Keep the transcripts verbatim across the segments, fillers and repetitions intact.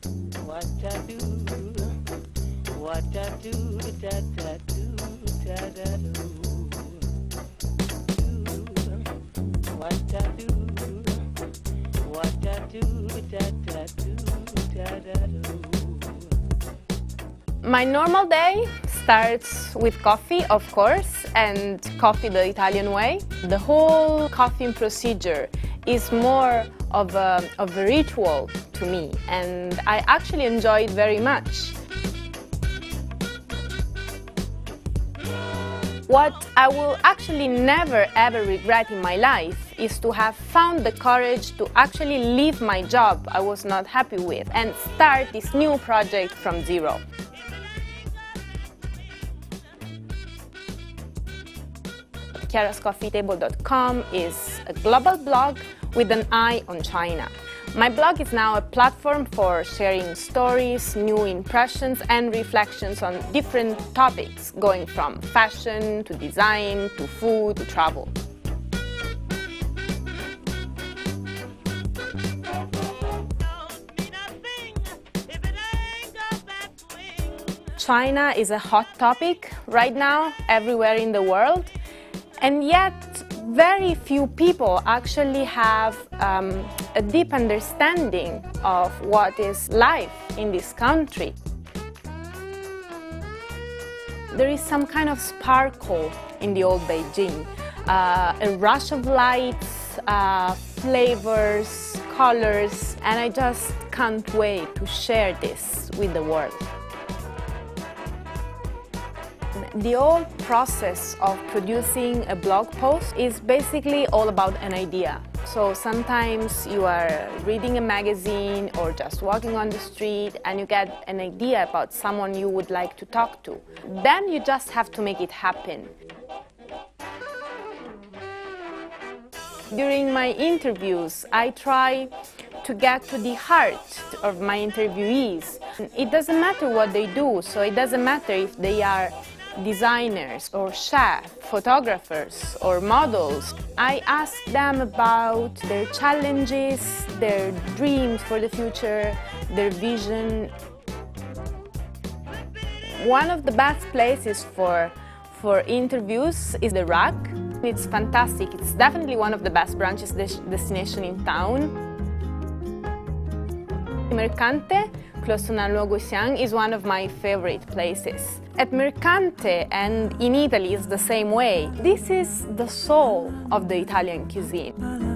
What I do, what I do, da da do, da da do. Do what I do, what I do, da da do, da da do. My normal day starts with coffee, of course, and coffee the Italian way. The whole coffee procedure is more of a, of a ritual to me, and I actually enjoy it very much. What I will actually never ever regret in my life is to have found the courage to actually leave my job I was not happy with and start this new project from zero. Chiara's Coffee Table dot com is a global blog with an eye on China. My blog is now a platform for sharing stories, new impressions and reflections on different topics, going from fashion to design to food to travel. China is a hot topic right now everywhere in the world. And yet, very few people actually have um, a deep understanding of what is life in this country. There is some kind of sparkle in the old Beijing, uh, a rush of lights, uh, flavors, colors, and I just can't wait to share this with the world. The whole process of producing a blog post is basically all about an idea. So sometimes you are reading a magazine or just walking on the street and you get an idea about someone you would like to talk to. Then you just have to make it happen. During my interviews, I try to get to the heart of my interviewees. It doesn't matter what they do, so it doesn't matter if they are designers or chefs, photographers or models. I ask them about their challenges, their dreams for the future, their vision. One of the best places for, for interviews is the Rack. It's fantastic. It's definitely one of the best brunches destinations in town. Mercante, close to Nanluo Guxiang, is one of my favorite places. At Mercante and in Italy it's the same way. This is the soul of the Italian cuisine.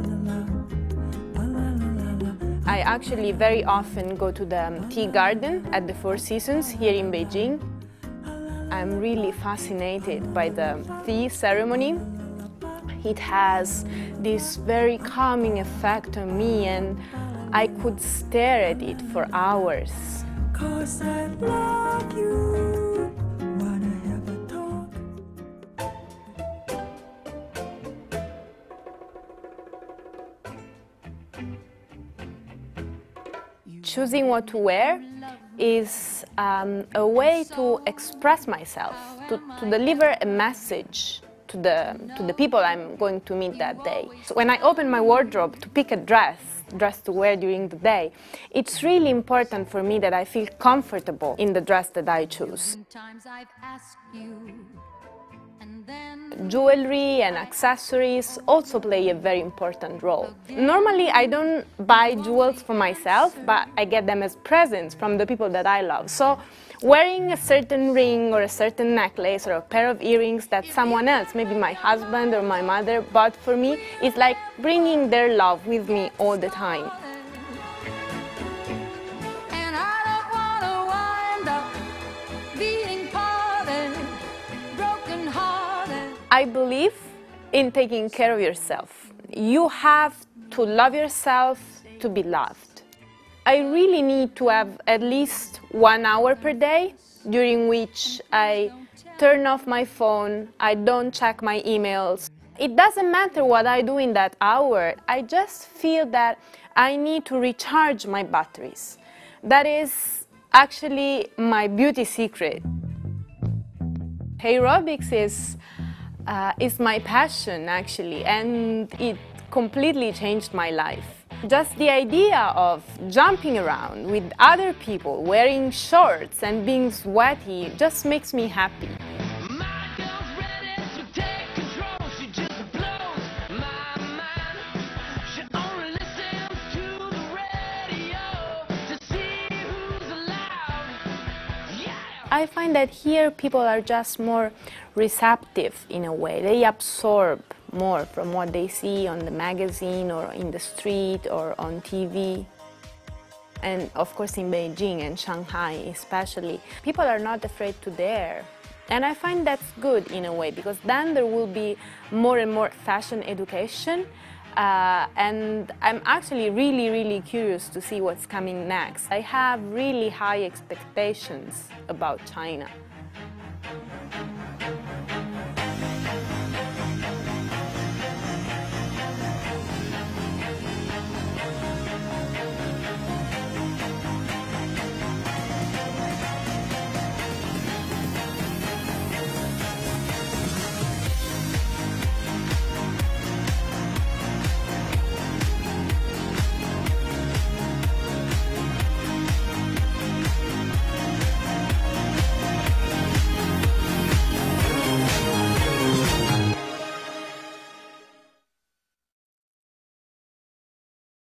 I actually very often go to the tea garden at the Four Seasons here in Beijing. I'm really fascinated by the tea ceremony. It has this very calming effect on me and I could stare at it for hours. 'Cause I love you. Wanna have a talk. Choosing what to wear is um, a way to express myself, to, to deliver a message to the, to the people I'm going to meet that day. So when I open my wardrobe to pick a dress, dress to wear during the day, it's really important for me that I feel comfortable in the dress that I choose. Jewelry and accessories also play a very important role. Normally I don't buy jewels for myself, but I get them as presents from the people that I love. So wearing a certain ring or a certain necklace or a pair of earrings that someone else, maybe my husband or my mother, bought for me is like bringing their love with me all the time. I believe in taking care of yourself. You have to love yourself to be loved. I really need to have at least one hour per day during which I turn off my phone, I don't check my emails. It doesn't matter what I do in that hour, I just feel that I need to recharge my batteries. That is actually my beauty secret. Aerobics is Uh, it's my passion, actually, and it completely changed my life. Just the idea of jumping around with other people, wearing shorts and being sweaty just makes me happy. I find that here people are just more receptive in a way. They absorb more from what they see on the magazine or in the street or on T V. And of course in Beijing and Shanghai especially, people are not afraid to dare. And I find that's good in a way, because then there will be more and more fashion education. Uh, and I'm actually really, really curious to see what's coming next. I have really high expectations about China.